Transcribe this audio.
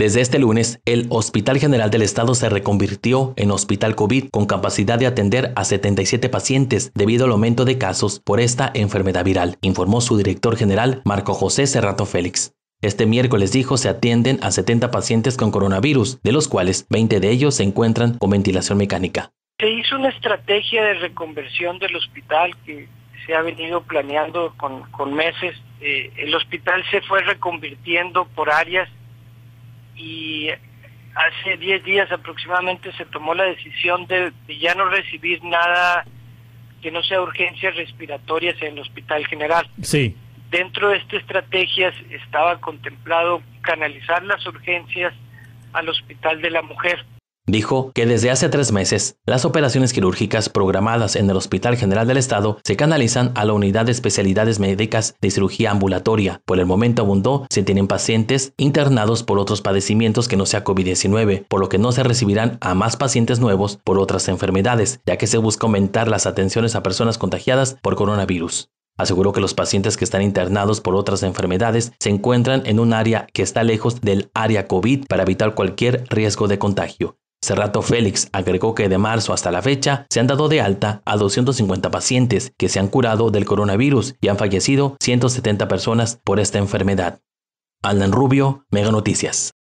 Desde este lunes, el Hospital General del Estado se reconvirtió en hospital COVID con capacidad de atender a 77 pacientes debido al aumento de casos por esta enfermedad viral, informó su director general Marco José Serrato Félix. Este miércoles dijo se atienden a 70 pacientes con coronavirus, de los cuales 20 de ellos se encuentran con ventilación mecánica. Se hizo una estrategia de reconversión del hospital que se ha venido planeando con meses. El hospital se fue reconvirtiendo por áreas y hace 10 días aproximadamente se tomó la decisión de ya no recibir nada que no sea urgencias respiratorias en el Hospital General. Sí. Dentro de esta estrategia estaba contemplado canalizar las urgencias al Hospital de la Mujer. Dijo que desde hace 3 meses, las operaciones quirúrgicas programadas en el Hospital General del Estado se canalizan a la Unidad de Especialidades Médicas de Cirugía Ambulatoria. Por el momento abundó, se tienen pacientes internados por otros padecimientos que no sea COVID-19, por lo que no se recibirán a más pacientes nuevos por otras enfermedades, ya que se busca aumentar las atenciones a personas contagiadas por coronavirus. Aseguró que los pacientes que están internados por otras enfermedades se encuentran en un área que está lejos del área COVID para evitar cualquier riesgo de contagio. Serrato Félix agregó que de marzo hasta la fecha se han dado de alta a 250 pacientes que se han curado del coronavirus y han fallecido 170 personas por esta enfermedad. Alan Rubio, Mega Noticias.